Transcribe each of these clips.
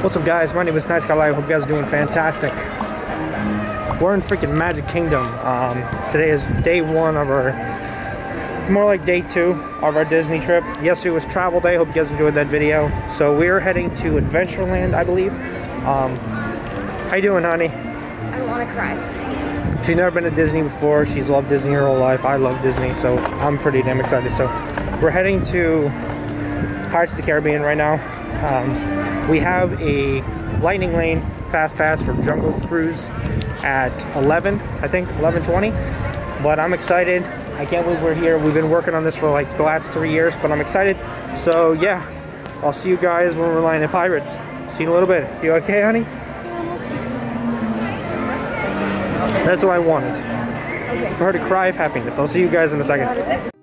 What's up, guys? My name is Night Sky Live. Hope you guys are doing fantastic. We're in freaking Magic Kingdom. Today is day one of our, more like day two of our Disney trip. Yesterday was travel day. Hope you guys enjoyed that video. So we're heading to Adventureland, I believe. How you doing, honey? I want to cry. She's never been to Disney before. She's loved Disney her whole life. I love Disney, so I'm pretty damn excited. So we're heading to Pirates of the Caribbean right now. We have a Lightning Lane Fast Pass for Jungle Cruise at 11, I think, 11:20. But I'm excited. I can't believe we're here. We've been working on this for like the last 3 years, but I'm excited. So yeah, I'll see you guys when we're landing at Pirates. See you in a little bit. You okay, honey? Yeah, I'm okay. That's what I wanted. Okay. For her to cry of happiness. I'll see you guys in a second.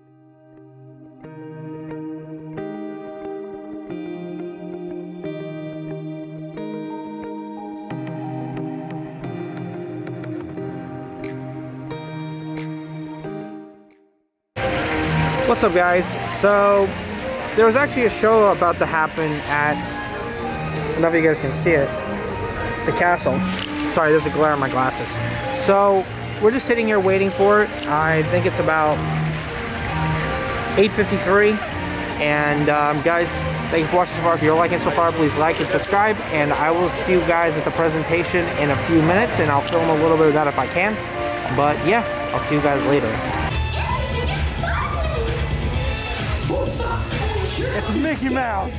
What's up, guys? So there was actually a show about to happen at, I don't know if you guys can see it, the castle. Sorry, there's a glare on my glasses. So we're just sitting here waiting for it. I think it's about 8:53. And guys, thank you for watching so far. If you're liking it so far, please like and subscribe. And I will see you guys at the presentation in a few minutes, and I'll film a little bit of that if I can. But yeah, I'll see you guys later. It's Mickey Mouse.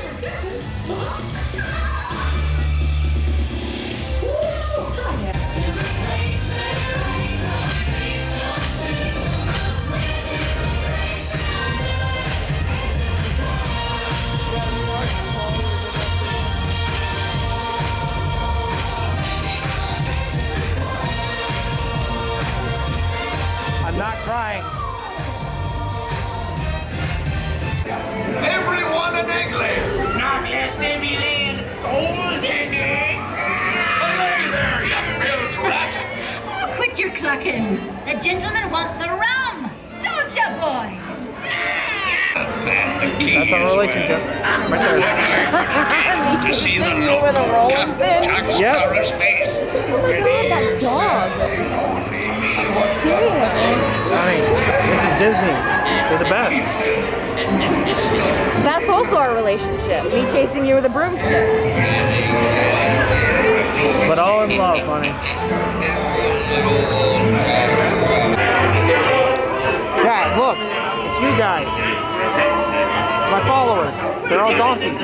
I'm not crying. Everyone an Eggland! Not less than million golden eggs! Hey there, you bilge rat! Oh, quit your clucking. The gentlemen want the rum. Don't ya, boy? And the key That's our relationship. Right there. to see the look on Captain Jack Sparrow's face. That dog. Honey, this is Disney. They're the best. That's also our relationship. Me chasing you with a broomstick. But all in love, honey. Chat, look. It's you guys. It's my followers. They're all donkeys.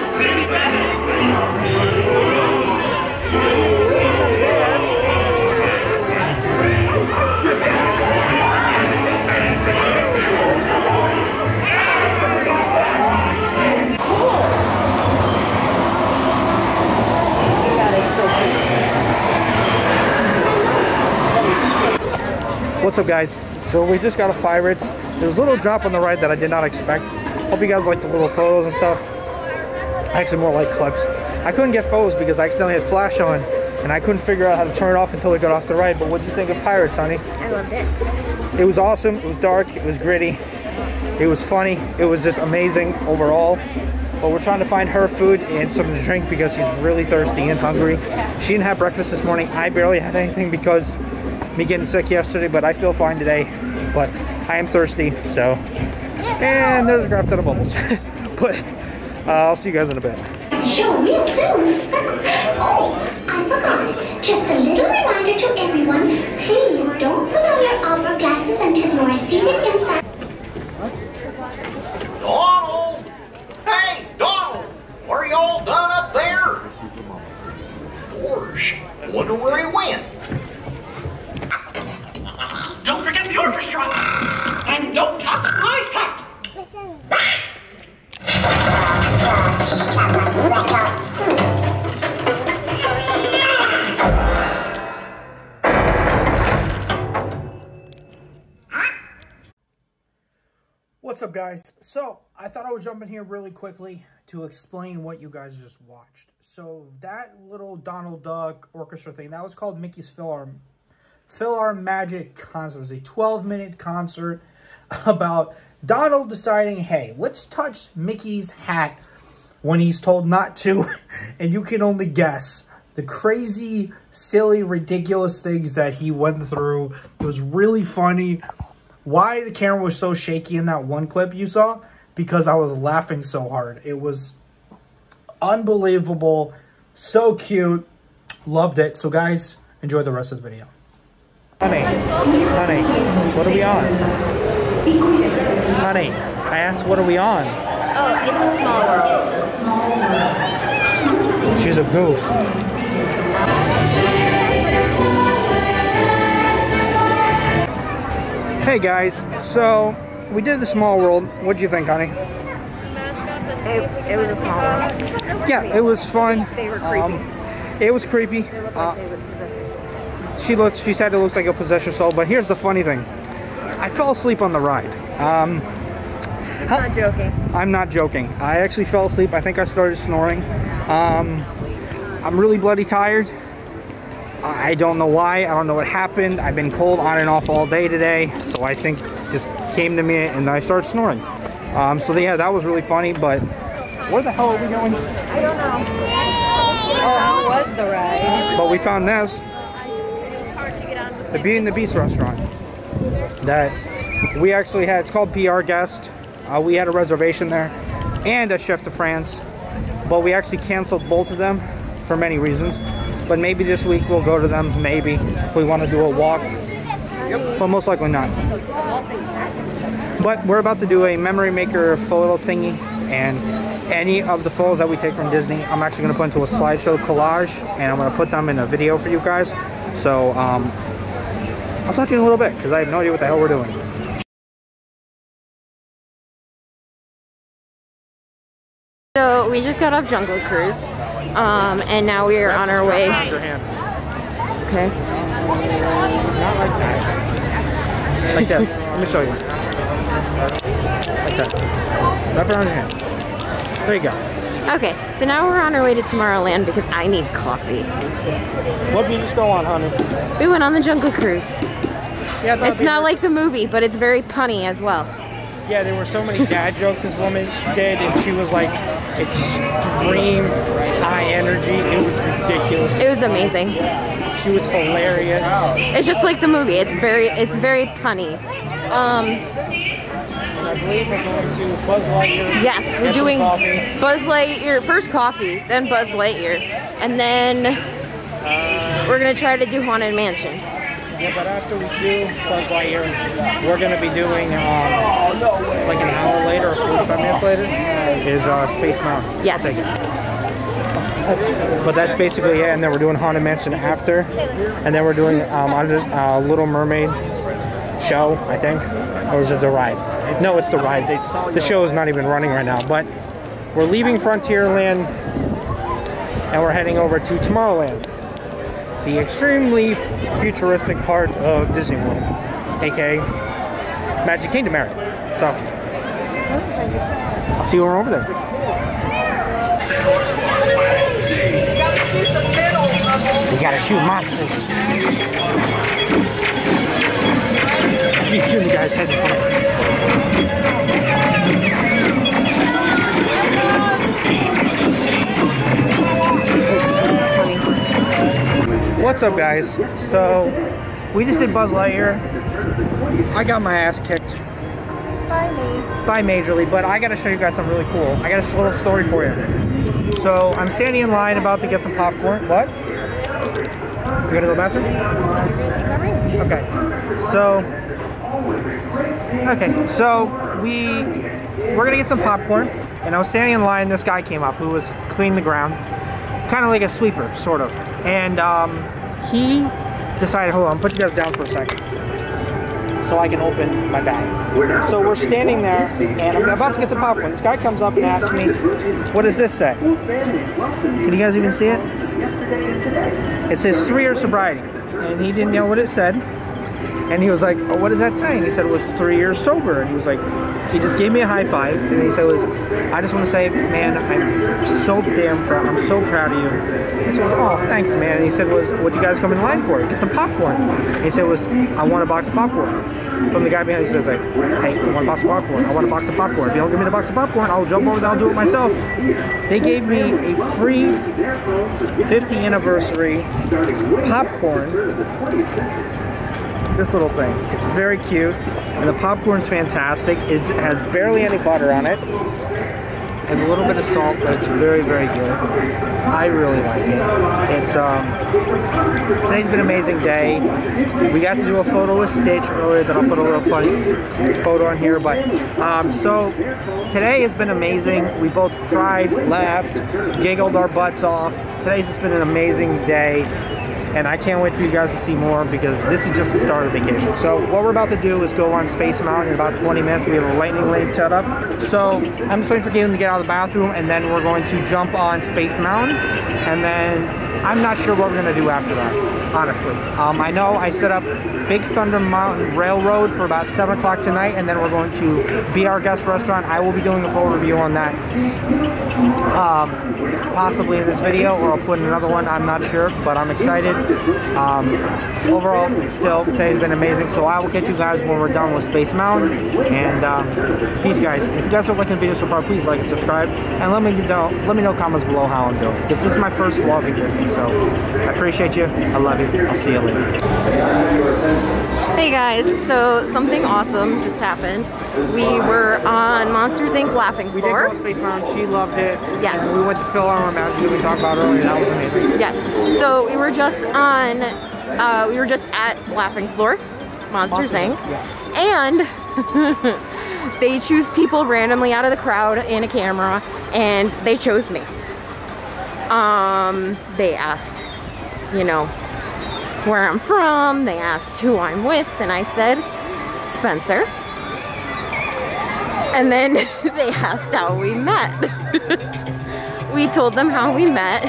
What's up, guys? So we just got off Pirates. There's a little drop on the right that I did not expect. Hope you guys like the little photos and stuff. Actually, more like clips. I couldn't get photos because I accidentally had flash on, and I couldn't figure out how to turn it off until we got off the right. But what did you think of Pirates, honey? I loved it. It was awesome. It was dark. It was gritty. It was funny. It was just amazing overall. But we're trying to find her food and something to drink because she's really thirsty and hungry. She didn't have breakfast this morning. I barely had anything because me getting sick yesterday, but I feel fine today. But I am thirsty, so. And there's a crap ton of bubbles. But I'll see you guys in a bit. Sure, real soon. Oh, I forgot. Just a little reminder to everyone. Please don't put on your opera glasses until you are seated inside. Donald! Hey, Donald! Are you all done up there? Gosh, I wonder where he went. Don't forget the orchestra! And don't touch my hat! What's up, guys? So I thought I would jump in here really quickly to explain what you guys just watched. So that little Donald Duck orchestra thing, that was called Mickey's PhilharMagic concert. It was a 12-minute concert about Donald deciding, hey, let's touch Mickey's hat when he's told not to, and you can only guess the crazy, silly, ridiculous things that he went through. It was really funny. Why the camera was so shaky in that one clip you saw? Because I was laughing so hard. It was unbelievable, so cute, loved it. So guys, enjoy the rest of the video. Honey, what are we on? Honey, I asked what are we on? Oh, it's a small world. She's a goof. Hey guys, so we did the Small World. What'd you think, honey? It was a small world. Yeah, it was fun. They were creepy. It was creepy. They looked like they would possess yourself. She said it looks like a possess your soul, but here's the funny thing. I fell asleep on the ride. I'm not joking. I'm not joking. I actually fell asleep. I think I started snoring. I'm really bloody tired. I don't know why. I don't know what happened. I've been cold on and off all day today, so I think it just came to me and I started snoring. So yeah, that was really funny, but where the hell are we going? I don't know. How was the ride? But we found this. The Beauty and the Beast restaurant that we actually had. It's called PR Guest. We had a reservation there and a Chef de France, but we actually canceled both of them for many reasons. But maybe this week we'll go to them, maybe, if we want to do a walk. But most likely not. But we're about to do a memory maker photo thingy, and any of the photos that we take from Disney, I'm actually going to put into a slideshow collage, and I'm going to put them in a video for you guys. So, I'll talk to you in a little bit, because I have no idea what the hell we're doing. So we just got off Jungle Cruise, and now we are on our way. Okay. Not like that. Like this. Let me show you. Like that. Wrap it around your hand. There you go. Okay, so now we're on our way to Tomorrowland because I need coffee. What did you just go on, honey? We went on the Jungle Cruise. Yeah, It's not like the movie, but it's very punny as well. Yeah, there were so many dad jokes this woman did, and she was like extreme high energy. It was ridiculous. It was amazing. She was hilarious. It's just like the movie. It's very punny. And I believe we're going to Buzz Lightyear. Yes, we're get some doing coffee. Buzz Lightyear, first coffee, then Buzz Lightyear, and then we're gonna try to do Haunted Mansion. Yeah, but after we do Buzz Lightyear, we're going to be doing, like an hour later or 45 minutes later, is Space Mountain. Yes. But that's basically it, and then we're doing Haunted Mansion after, and then we're doing Little Mermaid show, I think, or is it the ride? No, it's the ride. The show is not even running right now, but we're leaving Frontierland, and we're heading over to Tomorrowland, the extremely futuristic part of Disney World, aka Magic Kingdom area. So, I'll see you over there. You gotta shoot monsters. Keep shooting guys head in front. What's up, guys? So we just did Buzz Lightyear. I got my ass kicked by Majorly, but I gotta show you guys something really cool. I got a little story for you. So I'm standing in line about to get some popcorn. What? You gonna go to the bathroom? Okay. So we're gonna get some popcorn, and I was standing in line. This guy came up who was cleaning the ground, kind of like a sweeper, sort of. And he decided, hold on, put you guys down for a second so I can open my bag. So we're standing there, and I'm about to get some popcorn. This guy comes up and asks me, what does this say? Can you guys even see it? It says 3-year sobriety. And he didn't know what it said. And he was like, oh, what does that say? And he said it was 3 years sober. And he was like, he just gave me a high five, and he said, I just want to say, man, I'm so damn proud. I'm so proud of you. I said, oh, thanks, man. And he said, what'd you guys come in line for? Get some popcorn. And he said, I want a box of popcorn. From the guy behind, he says, like, hey, I want a box of popcorn. I want a box of popcorn. If you don't give me the box of popcorn, I'll jump over there, I'll do it myself. They gave me a free 50th anniversary popcorn. This little thing. It's very cute, and the popcorn's fantastic. It has barely any butter on it. It has a little bit of salt, but it's very, very good. I really like it. It's today's been an amazing day. We got to do a photo with Stitch earlier that I'll put a little funny photo on here, but so today has been amazing. We both cried, laughed, giggled our butts off. Today's just been an amazing day. And I can't wait for you guys to see more, because this is just the start of vacation. So what we're about to do is go on Space Mountain in about 20 minutes. We have a lightning lane set up. So I'm just waiting for Caitlin to get out of the bathroom, and then we're going to jump on Space Mountain. And then I'm not sure what we're gonna do after that, honestly. I know I set up Big Thunder Mountain Railroad for about 7 o'clock tonight, and then we're going to Be Our Guest restaurant. I will be doing a full review on that. Possibly in this video, or I'll put in another one, I'm not sure, but I'm excited. Overall, still, today's been amazing, so I will catch you guys when we're done with Space Mountain, and peace, guys. If you guys are liking the video so far, please like and subscribe, and let me know comments below how I'm doing, because this is my first vlog in Disney, so I appreciate you, I love you, I'll see you later. Hey guys, so something awesome just happened. We were on Monsters Inc. Laughing Floor. We did go on Space Mountain, she loved it. Yes. And we went to Phil Armor Mountain, we talked about earlier, that was amazing. Yes. So we were just on, we were just at Laughing Floor, Monsters Inc. Yeah. And they choose people randomly out of the crowd in a camera, and they chose me. They asked, you know, where I'm from, they asked who I'm with, and I said, Spencer. And then they asked how we met. We told them how we met,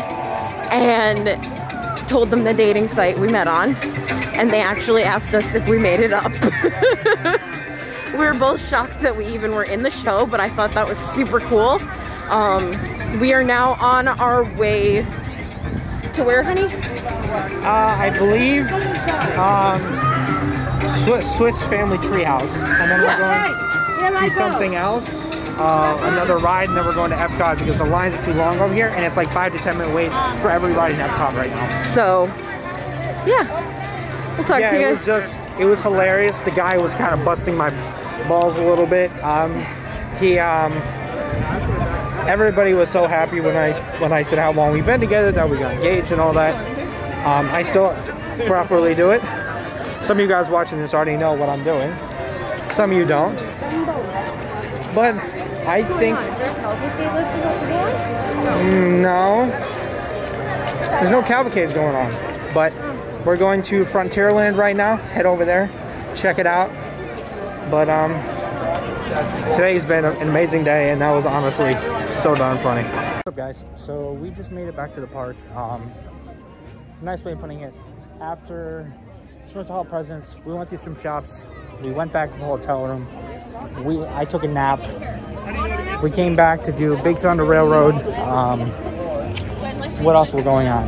and told them the dating site we met on, and they actually asked us if we made it up. We were both shocked that we even were in the show, but I thought that was super cool. We are now on our way to where, honey? I believe Swiss Family Treehouse, and then we're going to do something else, another ride, and then we're going to Epcot, because the lines are too long over here, and it's like 5 to 10 minute wait for every ride in Epcot right now. So, yeah, we'll talk to you guys. It was hilarious. The guy was kind of busting my balls a little bit. Everybody was so happy when I said how long we've been together, that we got engaged and all that. I still properly do it. Some of you guys watching this already know what I'm doing. Some of you don't. But I think... No. There's no cavalcades going on. But we're going to Frontierland right now. Head over there. Check it out. But today's been an amazing day, and that was honestly so darn funny. What's up, guys? So we just made it back to the park. Nice way of putting it. After Spencer Hall Presents, we went through some shops. We went back to the hotel room. I took a nap. We came back to do Big Thunder Railroad. What else were going on?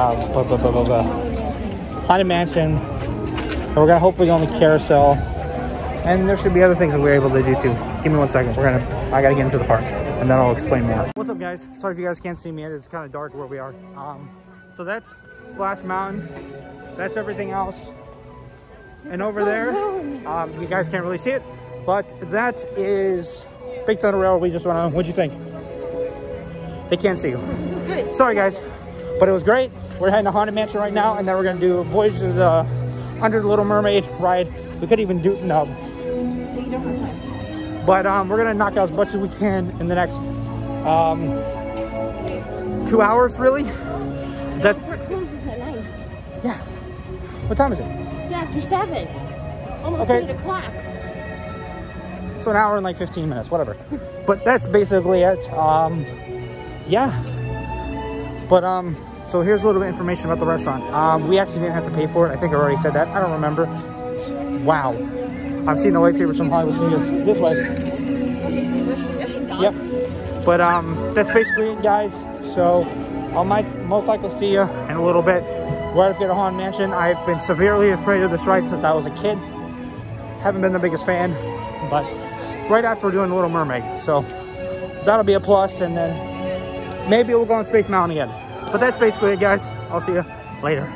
Haunted Mansion. And we're gonna hopefully go on the carousel. And there should be other things that we're able to do too. Give me 1 second. I gotta get into the park, and then I'll explain more. What's up, guys? Sorry if you guys can't see me. It's kind of dark where we are. So that's Splash Mountain. That's everything else. And over there, you guys can't really see it, but that is Big Thunder Railroad we just went on. What'd you think? They can't see you. Good. Sorry, guys, but it was great. We're heading to Haunted Mansion right now, and then we're gonna do a Voyage to the Under the Little Mermaid ride. We could even do but we're gonna knock out as much as we can in the next 2 hours, really. That's Park closes at 9. Yeah. What time is it? It's after 7. Almost 8 o'clock. So an hour and like 15 minutes, whatever. But that's basically it. Yeah. But so here's a little bit of information about the restaurant. We actually didn't have to pay for it. I think I already said that. I don't remember. Wow. I'm seeing the lightsabers from Hollywood Studios this way. Yep. But that's basically it, guys. So I'll most likely see you in a little bit. Right after the Haunted Mansion. I've been severely afraid of this ride since I was a kid. Haven't been the biggest fan, but right after we're doing Little Mermaid. So that'll be a plus, and then maybe we'll go on Space Mountain again. But that's basically it, guys. I'll see you later.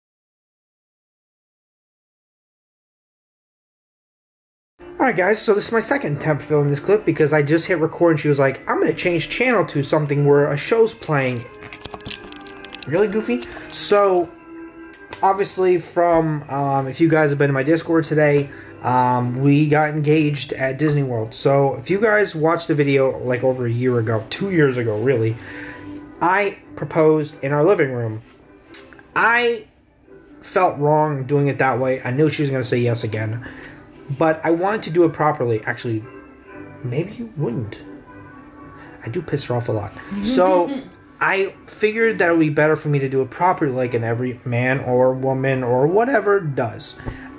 Alright guys, so this is my second attempt filming this clip because I just hit record and she was like, I'm going to change channel to something where a show's playing. Really, Goofy? So, obviously from, if you guys have been in my Discord today, we got engaged at Disney World. So, if you guys watched the video like over a year ago, 2 years ago really, I proposed in our living room. I felt wrong doing it that way. I knew she was going to say yes again. But I wanted to do it properly. Actually, maybe you wouldn't. I do piss her off a lot. So, I figured that it would be better for me to do it properly like an every man or woman or whatever does.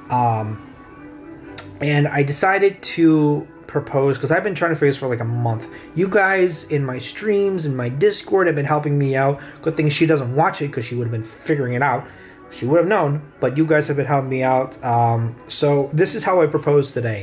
And I decided to propose because I've been trying to figure this for like a month. You guys in my streams, in my Discord have been helping me out. Good thing she doesn't watch it because she would have been figuring it out. She would have known, but you guys have been helping me out. So this is how I proposed today.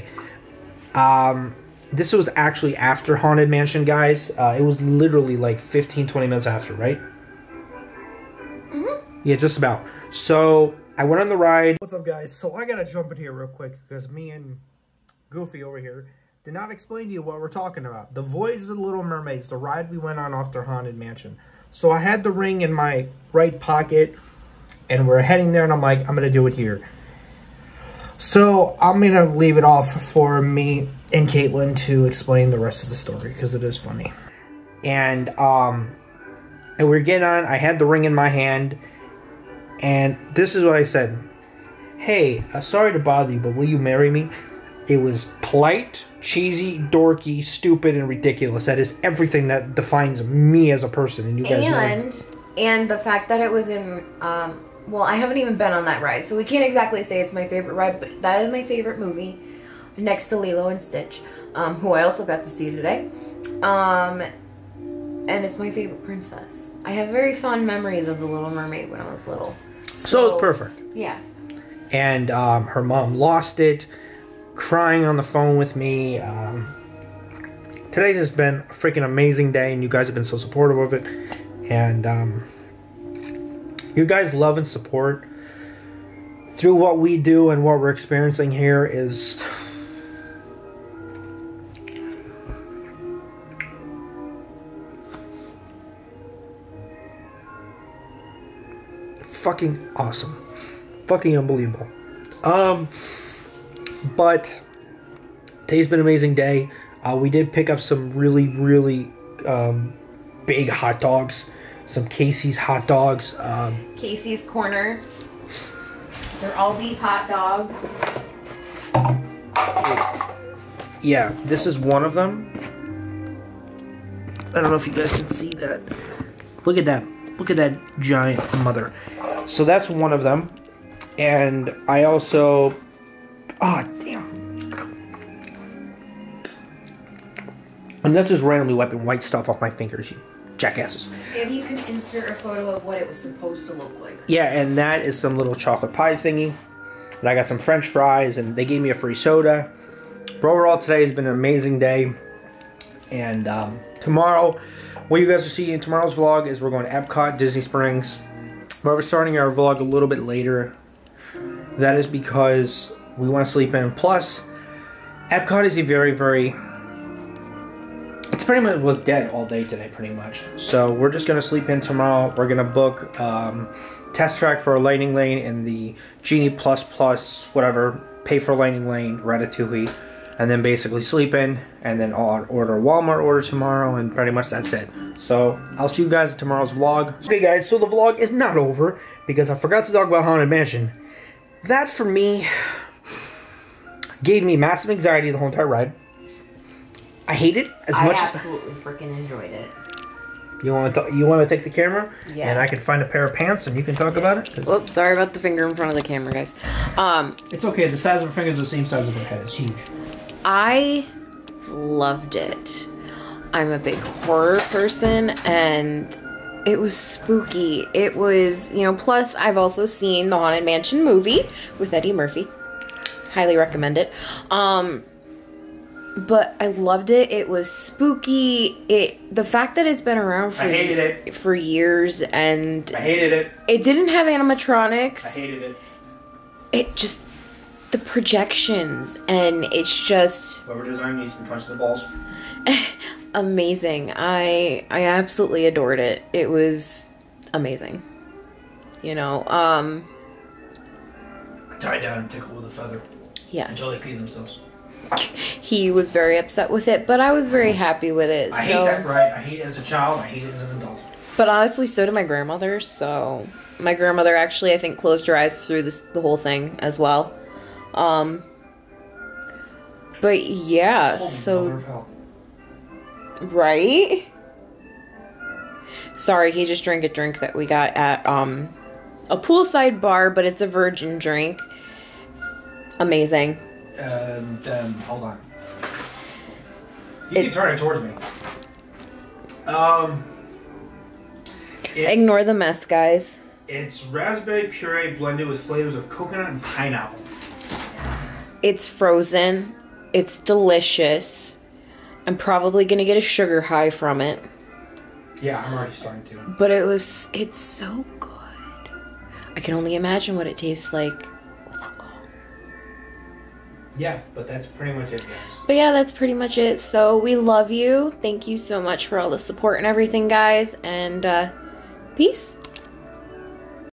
This was actually after Haunted Mansion, guys. It was literally like 15-20 minutes after, right? Mm-hmm. Yeah, just about. So I went on the ride. What's up, guys? So I gotta jump in here real quick because me and Goofy over here did not explain to you what we're talking about. The Voyage of the Little Mermaids, the ride we went on after Haunted Mansion. So I had the ring in my right pocket. And we're heading there, and I'm like, I'm going to do it here. So, I'm going to leave it off for me and Caitlin to explain the rest of the story, because it is funny. And we're getting on. I had the ring in my hand, and this is what I said. Hey, sorry to bother you, but will you marry me? It was polite, cheesy, dorky, stupid, and ridiculous. That is everything that defines me as a person, and you guys know. And the fact that it was in... well, I haven't even been on that ride, so we can't exactly say it's my favorite ride, but that is my favorite movie, next to Lilo and Stitch, who I also got to see today. And it's my favorite princess. I have very fond memories of The Little Mermaid when I was little. So it's perfect. Yeah. And her mom lost it, crying on the phone with me. Today's just been a freaking amazing day, and you guys have been so supportive of it. And, you guys' love and support through what we do and what we're experiencing here is fucking awesome. Fucking unbelievable. But today's been an amazing day. We did pick up some really, really big hot dogs. Some Casey's hot dogs. Casey's Corner. They're all beef hot dogs. Yeah, this is one of them. I don't know if you guys can see that. Look at that. Look at that giant mother. So that's one of them. And I also... Ah, damn. And that's just randomly wiping white stuff off my fingers, you jackasses. And you can insert a photo of what it was supposed to look like. Yeah, and that is some little chocolate pie thingy. And I got some French fries, and they gave me a free soda. But overall, today has been an amazing day. And tomorrow, what you guys will see in tomorrow's vlog is we're going to Epcot, Disney Springs. But we're starting our vlog a little bit later. That is because we want to sleep in. Plus, Epcot is a very, very... It's pretty much was dead all day today, pretty much. So we're just going to sleep in tomorrow. We're going to book Test Track for a Lightning Lane in the Genie Plus whatever, pay for Lightning Lane, Ratatouille, and then basically sleep in, and then I'll order a Walmart order tomorrow, and pretty much that's it. So I'll see you guys in tomorrow's vlog. Okay guys, so the vlog is not over because I forgot to talk about Haunted Mansion. That for me gave me massive anxiety the whole entire ride. I hate it as much. I absolutely freaking enjoyed it. You want to take the camera? Yeah. And I can find a pair of pants and you can talk about it? Whoops, sorry about the finger in front of the camera, guys. It's okay. The size of her finger is the same size of her head. It's huge. I loved it. I'm a big horror person, and it was spooky. It was, you know, plus I've also seen the Haunted Mansion movie with Eddie Murphy. Highly recommend it. But I loved it. It was spooky. The fact that it's been around for years, and I hated it. It didn't have animatronics. I hated it. It just, the projections, and it's just Whoever designed these can punch the balls. amazing. I absolutely adored it. It was amazing. You know, Tie down and tickle with a feather. yes. Until they pee themselves. He was very upset with it, but I was very happy with it. I hate that ride. I hate it as a child. I hate it as an adult. But honestly, so did my grandmother. So my grandmother actually, I think, closed her eyes through the whole thing as well. But yeah, Holy so mother of hell. right. Sorry, he just drank a drink that we got at a poolside bar, but it's a virgin drink. Amazing. Hold on. You can turn it towards me. Ignore the mess, guys. It's raspberry puree blended with flavors of coconut and pineapple. It's frozen. It's delicious. I'm probably gonna get a sugar high from it. Yeah, I'm already starting to. But it's so good. I can only imagine what it tastes like with alcohol. Yeah, but that's pretty much it, guys. But yeah, that's pretty much it. So we love you. Thank you so much for all the support and everything, guys. And peace.